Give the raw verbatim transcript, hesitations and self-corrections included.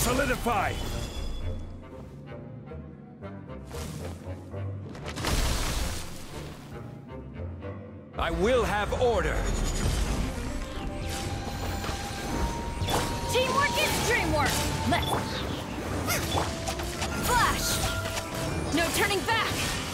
Solidify! I will have order! Teamwork is dreamwork! Let's... Flash! No turning back!